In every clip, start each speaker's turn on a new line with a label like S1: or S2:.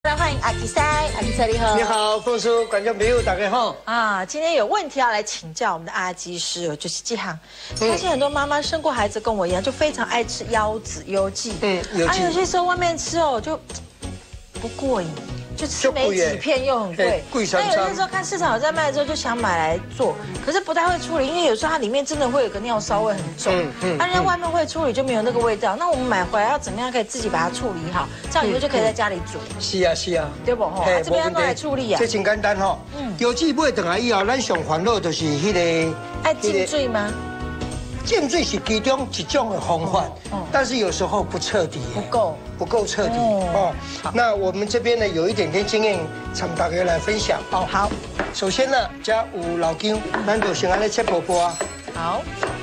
S1: 欢迎阿基塞，阿基塞你好。
S2: 你好，凤叔，观众朋友大家好。
S1: 啊，今天有问题要来请教我们的阿基师哦，就是这行。发现很多妈妈生过孩子跟我一样，就非常爱吃腰子、油剂。有些时候外面吃哦就不过瘾。 就吃没几片又很贵，那有些时候看市场有在卖的时候就想买来做，可是不太会处理，因为有时候它里面真的会有个尿骚味很重，那人家外面会处理就没有那个味道。那我们买回来要怎么样可以自己把它处理好，这样以后就可以在家里煮。是啊，对不吼？这边要拿来处理啊。
S2: 这真简单吼，油脂买回来以后，咱上烦恼就是迄个。
S1: 爱浸水吗？
S2: 浸水是其中一种的方法，但是有时候不彻底，不够彻底哦。那我们这边呢有一点点经验，请大家来分享哦。好，首先呢，加有老姜，咱就先安尼切薄薄啊。
S1: 好，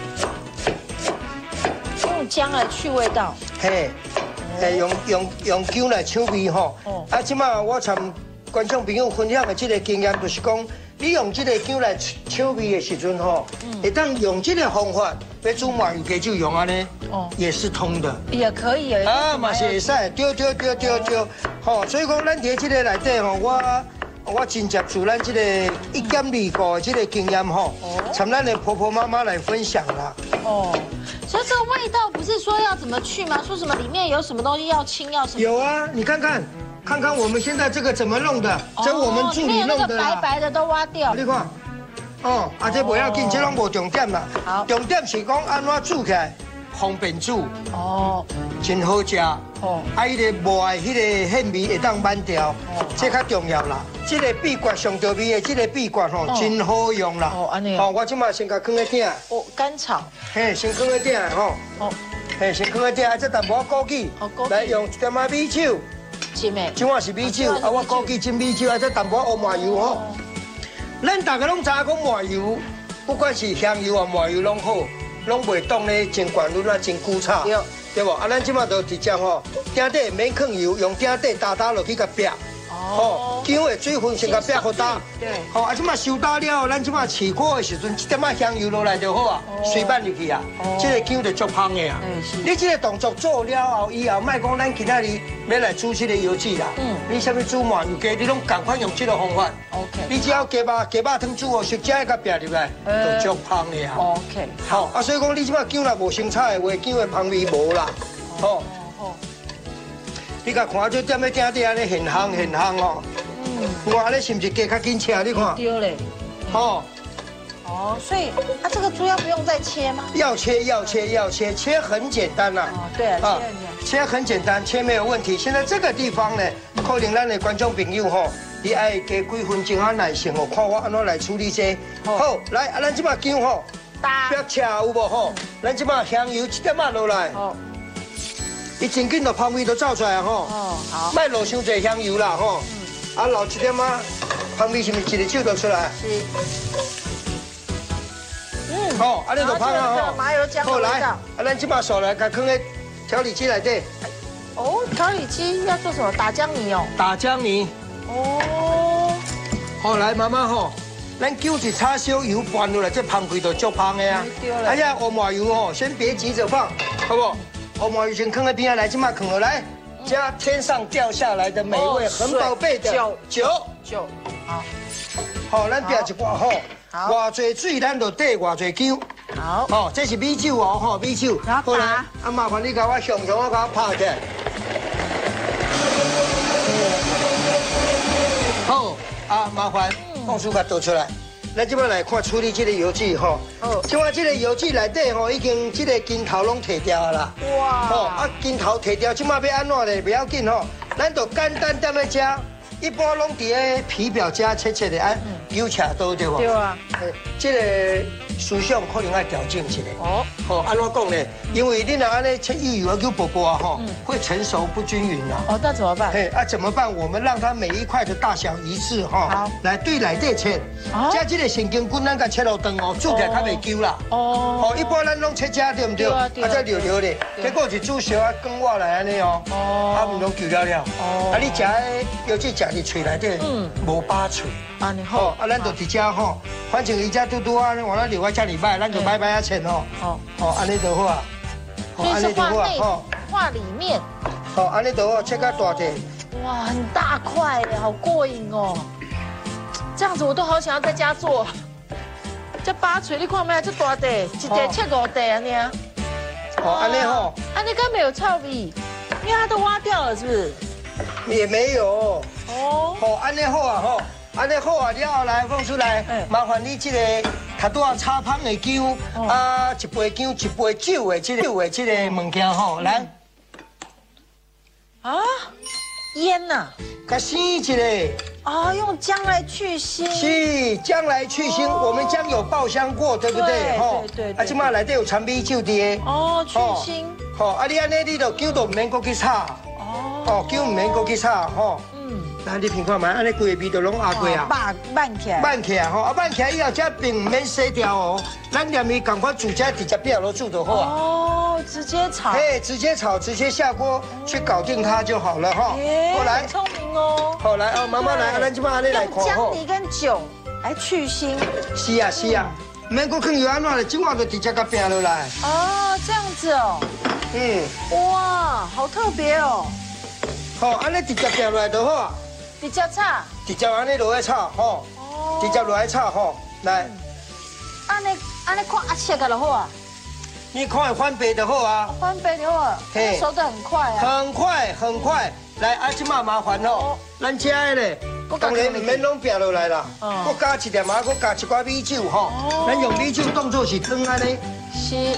S1: 用姜来去味道。嘿，
S2: 用姜来抢味吼。啊，即马我参观众朋友分享的这个经验，就是讲。 你用这个姜来抢味的时阵吼，会当用这个方法来煮麻油鸡就用安尼，也是通的，
S1: 也可以
S2: 啊，嘛是会使，对，吼，所以讲咱伫这个内底吼，我真接受咱这个1减2个这个经验吼，从咱的婆婆妈妈来分享啦。
S1: 哦，所以这个味道不是说要怎么去吗？说什么里面有什么东西要清要什么？
S2: 有啊，你看看。 看看我们现在这个怎么弄的，这我们助理弄的
S1: 白白的都挖掉。
S2: 你看，哦，啊这不要紧，这拢无重点啦。好，重点是讲安怎煮起来方便煮。哦，真好食。哦，啊，迄个糜迄个馅味会当慢掉，这较重要啦。这个秘诀上着味的这个秘诀吼，真好用啦。哦，安尼。哦，我即马先甲放在鼎。哦，
S1: 干炒。
S2: 嘿，先放在鼎吼。哦。嘿，先放在鼎，啊，这淡薄枸杞。哦，枸杞。来用一点仔米酒。 即碗是米酒，啊，我枸杞浸米酒，啊，再淡薄黑麻油吼。咱大家拢知影讲麻油，不管是香油啊、麻油拢好，拢袂当咧真悬率啊、真久炒，对不？啊，咱即马就直接吼，鼎底免放油，用鼎底打落去甲煸。哦，姜的水分先甲煸好打。对。好，啊，即马收打了，咱即马起锅的时阵，一点仔香油落来就好啊，水拌入去啊，这个姜就足香的啊。你这个动作做了后以后，莫讲咱其他哩要来煮这个油脂啦。你啥物煮麻油鸡，你拢赶快用这个方法。OK。你只要鸡肉汤煮哦，熟食甲煸入来，就足香的啊。OK。好，啊，所以讲你即马姜若无生炒的话，姜的香味无啦。好。 你甲看这点咧鼎底安尼很香哦。我安尼是不是鸡较紧切？你看。对嘞。哦。哦，所以它这个猪要不用再切吗？要切，切很简单啦。哦，对啊，切很简单，切没有问题。现在这个地方呢，可能咱的观众朋友吼，你爱加几分钟啊耐心哦，看我安怎来处理这。好，来，啊，咱即马姜吼，不要切有无吼？咱即马香油一点仔落来。好。 伊真紧就香味就走出来吼，哦好，莫落伤侪香油啦吼，啊落一点仔香味是毋是一个手就出来？是。好，安尼就香啊吼。麻油姜。好来，啊咱即把手来，甲放在调理机内底。哦，调理机要做什么？打姜泥哦。打姜泥。哦。好来，慢慢吼，咱姜是炒小油拌落来，这香味就足香的啊。对了。哎呀，黑麻油哦，先别急着放，好不？ 黑麻油先放在边啊，来，这马放落来，加天上掉下来的美味，很宝贝的酒，好，好，咱煸一挂吼，偌济水咱就兑偌济姜，好，哦，这是米酒哦，吼，米酒，好啦，啊麻烦你甲我上我甲我拍起来，好，啊麻烦放水甲倒出来。 咱即摆来看处理这个油脂吼，即摆这个油脂内底吼已经这个筋头拢摕掉啦。哇！吼啊，筋头摕掉，即摆要安怎咧？不要紧吼，咱就简单点来食。一般拢伫个皮表加切切的，啊，油恰都对不？对啊。这个思想可能要调整一下。哦。好，安怎讲呢？因为你若安尼切鱼油叫薄薄啊吼，会成熟不均匀啦。哦，那怎么办？嘿，啊怎么办？我们让它每一块的大小一致哈。好。来对内底切。 加这个神经菌，咱甲切落长哦，煮起来较袂揪啦。哦。好，一般咱拢切夹对唔对？啊，再溜溜的，结果是煮小啊，更活来安尼哦。哦。啊，唔拢揪了了。哦。啊，你食的尤其食伫嘴内底，无把嘴。啊，你好。啊，咱就直接吼，反正伊只嘟嘟啊，往那溜啊，遮里摆，咱就摆摆啊切哦。哦。哦，安尼就好啊。
S1: 所以是画内，画里面。
S2: 好，安尼就好，切较大块。
S1: 哇，很大块耶，好过瘾哦！这样子我都好想要在家做。这八锤你看没有？这大地，一地切5地啊，你啊。
S2: 哦，安尼吼。
S1: 安尼根本有臭味，因为它都挖掉了，是不是？
S2: 也没有。
S1: 哦。
S2: 好，安尼好啊吼，安尼好啊，了后来放出来，麻烦你这个头拄啊炒芳的姜，啊一杯姜一杯酒的这个物件吼，来。
S1: 啊，腌呐。
S2: 甲生一个。
S1: 啊，用姜来去腥。
S2: 是姜来去腥，我们姜有爆香过，对不对？
S1: 吼，对。
S2: 啊，今嘛内底有掺米酒的。
S1: 哦，去腥。
S2: 好，啊你安尼你就姜都唔免搁去炒。哦，姜唔免搁去炒，吼。来，你评看嘛，安尼规个味道拢压过啊。
S1: 慢起来。
S2: 慢起来吼，啊慢起来以后，这并唔免洗掉哦，咱连伊赶快煮，这直接煸落煮就好啊。
S1: 哦，直接炒。
S2: 嘿，直接炒，直接下锅去搞定它就好了哈。
S1: 后来，很聪明哦。
S2: 好来哦，妈妈来，咱今嘛安尼来看吼。
S1: 姜泥跟酒来去腥。
S2: 是啊是啊，唔免搁放油安怎咧，今晚就直接甲煸落来。
S1: 哦，这样子哦。哇，好特别哦。
S2: 好，安尼直接煸落来就好啊。
S1: 直接炒。
S2: 直接安尼落来炒吼。直接落来炒吼，来。
S1: 安尼看啊切个就好啊。
S2: 你看翻白就好啊。
S1: 翻白就好啊。嘿，熟得很快啊。很快很
S2: 快。来，啊，今嘛麻烦吼，咱吃的咧，当然唔免拢煸落来啦。我加一点嘛，我加一寡米酒吼。咱用米酒当做是汤安尼。
S1: 是。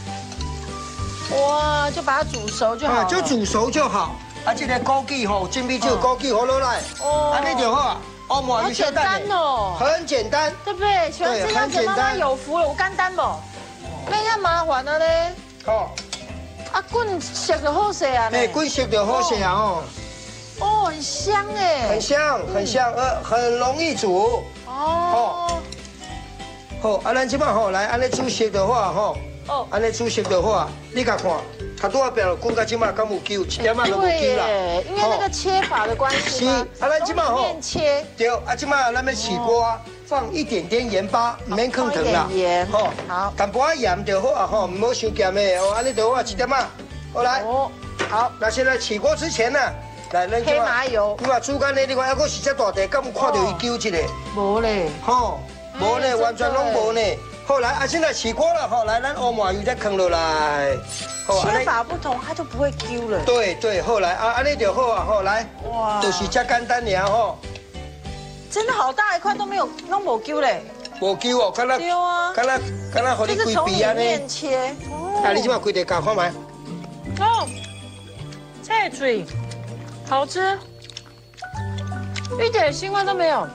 S1: 哇，就把它煮熟就好。
S2: 就煮熟就好。啊，这个枸杞吼，金米酒枸杞好落来，安尼就好啊。哦，麻油小蛋
S1: 哦，
S2: 很简单，
S1: 对不对？喜欢这样子，妈妈有福了，有简单不？那要麻烦了咧。哦。啊，滚熟就好食啊。
S2: 哎，滚熟就好食啊哦。
S1: 哦，很香哎。
S2: 很香，很香，很容易煮。哦。好，啊，咱即摆吼来安尼煮熟的话吼，安尼煮熟的话，你甲看。它都要煸了，滚到今嘛刚有揪，一点嘛都无揪啦。
S1: 因为那个切法的关系吗？
S2: 是，啊，咱今嘛吼，
S1: 切。
S2: 对，啊，今嘛咱们起锅，放一点点盐巴，唔免放糖啦。
S1: 盐。
S2: 吼，
S1: 好。
S2: 淡薄仔盐就好啊，吼，唔好伤咸的哦，安尼就好啊，一点嘛。好来。哦。好，那现在起锅之前呢，来，咱
S1: 黑麻油。
S2: 你话煮干咧，你看还阁是只大地，敢有看到伊揪一个？
S1: 无咧。
S2: 吼，无咧，完全拢无呢。后来啊，现在起锅了，好来，咱欧麻油再放落来。
S1: 切法不同，它就不会揪了。
S2: 对，后来啊，安尼就好啊，好来。哇，就是这简单尔吼。
S1: 真的好大一块都没有，拢无揪嘞。
S2: 无揪哦，敢若
S1: 对啊，
S2: 敢若和你规皮安尼。
S1: 切。
S2: 啊，你即马规地搞看卖。
S1: 哦，脆脆，好吃，一点腥味都没有。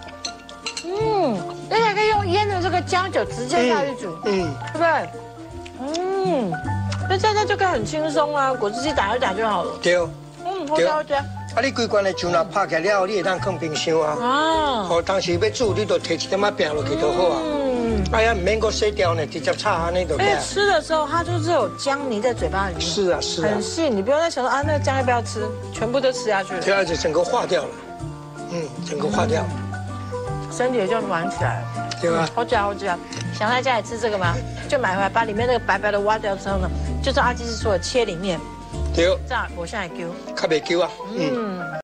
S1: 而且可以用腌的这个姜酒直接下去煮，对不对？那这就可以很轻松啊，果汁机打一打就好了。
S2: 对。
S1: 好吃好吃。
S2: 啊，你规罐的酱若拍起来了，你会当放冰箱啊。好，当时要煮，你就摕一点仔饼落去就好啊。哎呀，唔免搁洗掉呢，直接炒安尼就。而且
S1: 吃的时候，它就是有姜泥在嘴巴里面。
S2: 是啊。
S1: 很细，你不用再想说啊，那个姜要不要吃，全部都吃下去了。
S2: 对啊，就整个化掉了。整个化掉。
S1: 身体也就软起来了，
S2: 对吧？
S1: 好吃好吃啊！想在家里吃这个吗？就买回来，把里面那个白白的挖掉之后呢，就照阿基师说的切里面。
S2: 对。
S1: 这样我现在揪。
S2: 较袂揪啊。